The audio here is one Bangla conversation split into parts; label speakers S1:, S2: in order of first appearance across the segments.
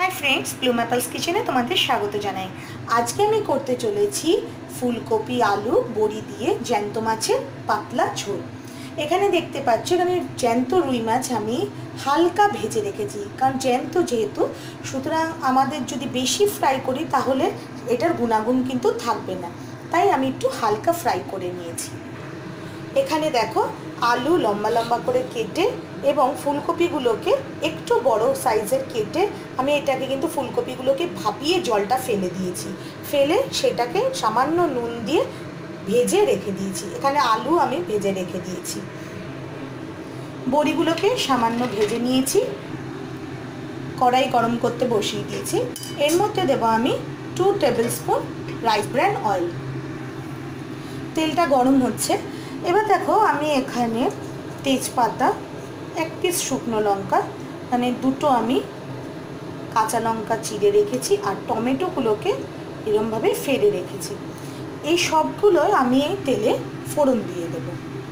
S1: हाई फ्रेंड्स, ब्लूम एपल्स किचेने तुम्हारे स्वागत जानाई। आज के आमी करते चलेছি फुलकपि आलू बड़ी दिए জ্যান্ত মাছের পাতলা ঝোল। এখানে দেখতে পাচ্ছ এখানে জ্যান্ত রুই মাছ আমি হালকা ভেজে রেখেছি, কারণ জ্যান্ত যেহেতু, সুতরাং আমাদের যদি বেশি ফ্রাই করি তাহলে এটার গুণাগুণ কিন্তু থাকবে না, তাই আমি একটু হালকা ফ্রাই করে নিয়েছি। এখানে দেখো आलू लम्बा लम्बा करे केटे एवं फुलकपिगुलोके एकटू बड़ो साइजेर केटे आमी एटाके किन्तु फुलकपिगुलोके भापिए जलटा फेले दिएछि, फेले सेटाके सामान्य नुन दिए भेजे रेखे दिएछि। एखाने आलू आमी भेजे रेखे दिएछि, बड़िगुलोके सामान्य भेजे निएछि, कड़ाई गरम करते बसिए दिएछि। एर मध्य देब आमी 2 tablespoon rice bran oil. तेलटा गरम होच्छे। एबार देखो आमी एखाने तेजपाता, एक पिस शुकनो लंका, माने दुटो आमी काँचा लंका चिड़े रेखेछि और टमेटोगुलोके एरकम भावे फेरे रेखेछि। এই সবগুলো আমি এই তেলে ফোড়ন দিয়ে দেব।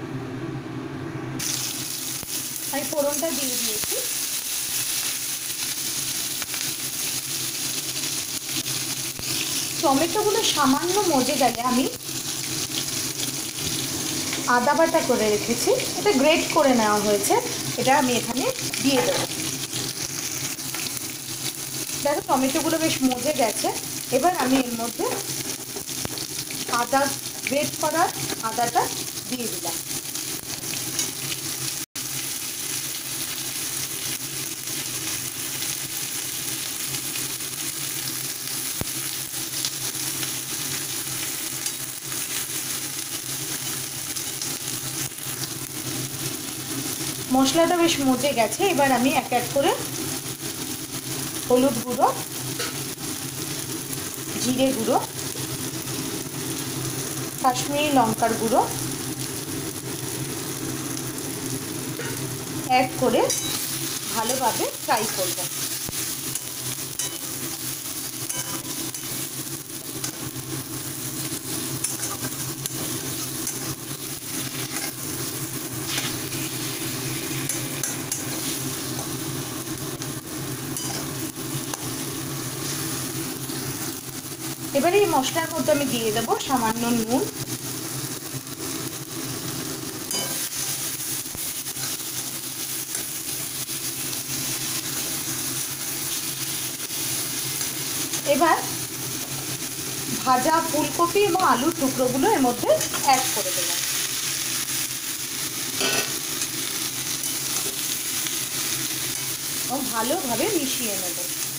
S1: আমি ফোড়নটা দিয়ে দিয়েছি। টমেটোগুলো সামান্য মজে গেলে আমি आदा बाटा करे रेखेছি, এটা গ্রেট করে নেওয়া হয়েছে, এটা আমি এখানে দিয়ে দেব। দেখো টমেটোগুলো বেশ মজে গেছে। এবার আমি এর মধ্যে আদা গ্রেট করা আদাটা দিয়ে দিলাম। मशलाटा बेश मजे गेছে। এবার আমি এক এক করে হলুদ গুঁড়ো, জিরে গুঁড়ো, কাশ্মীরি লঙ্কার গুঁড়ো অ্যাড করে ভালোভাবে ফ্রাই করব। এবারে এই মশলার মধ্যে আমি দিয়ে দেব সামান্য নুন, এবার ভাজা ফুলকপি এবং আলুর টুকরোগুলো এর মধ্যে অ্যাড করে দেব। এবং ভালোভাবে মিশিয়ে নেব।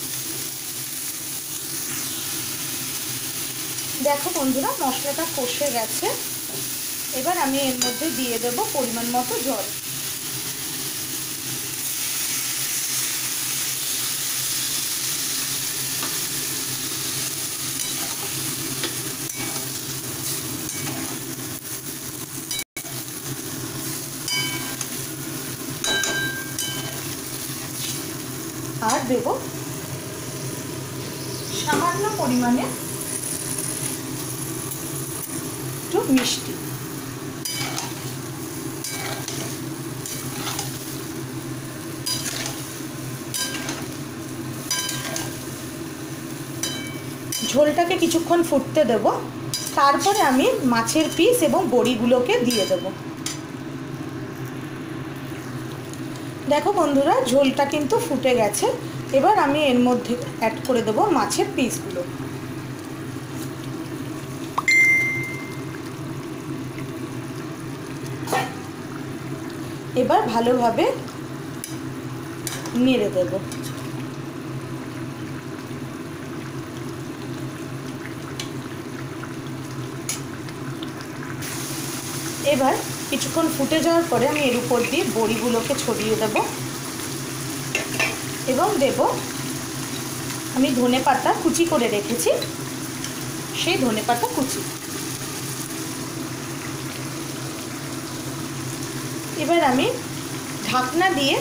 S1: देखो बंधुरा मशलाटा कषे गेছে। এবার আমি এর মধ্যে দিয়ে দেব পরিমাণ মতো জল। আর দেব সামান্য পরিমাণে मिष्टि। झोलटाके किछुक्षण फुटते देब, तारपरे आमी माछेर पिस एबं बड़िगुलोके दिए देब। देखो बंधुरा झोलटा किन्तु फुटे गेছে। एबार आमी एर मध्य अ্যাড करे देब माछेर पिसगुलो। এবার ভালোভাবে নেড়ে দেব। এবার কিছুক্ষণ ফুটে যাওয়ার পরে আমি এর উপর দিয়ে বড়িগুলোকে ছড়িয়ে দেব এবং দেব আমি ধনেপাতা কুচি করে রেখেছি, সেই ধনেপাতা কুচি। এবার আমি ঢাকনা দিয়ে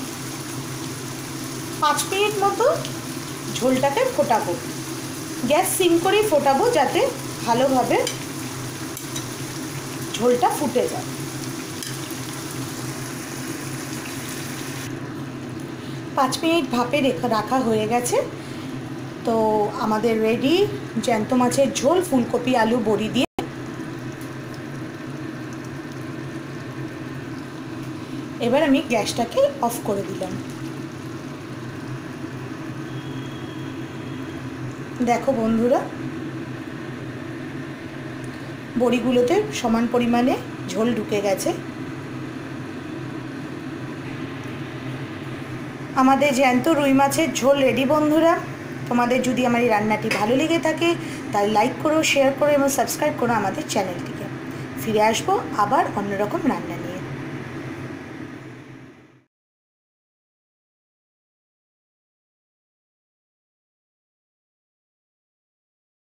S1: 5 মিনিট মতো ঝোলটাকে ফোটাবো। গ্যাস সিম করে ফোটাবো যাতে ভালোভাবে ঝোলটা ফুটে যায়। 5 মিনিট ভাপে রাখা হয়ে গেছে। তো আমাদের রেডি জ্যান্ত মাছের ঝোল ফুলকপি আলু বড়ি দিয়ে। এবার আমি গ্যাসটাকে অফ করে দিলাম। দেখো বন্ধুরা, বড়িগুলোতে সমান পরিমাণে ঝোল ঢুকে গেছে। আমাদের জ্যান্ত রুই মাছের ঝোল রেডি বন্ধুরা। তোমাদের যদি আমার এই রান্নাটি ভালো লেগে থাকে তাহলে লাইক করো, শেয়ার করো এবং সাবস্ক্রাইব করো আমাদের চ্যানেলটিকে। ফিরে আসবো আবার অন্যরকম রান্না নিয়ে।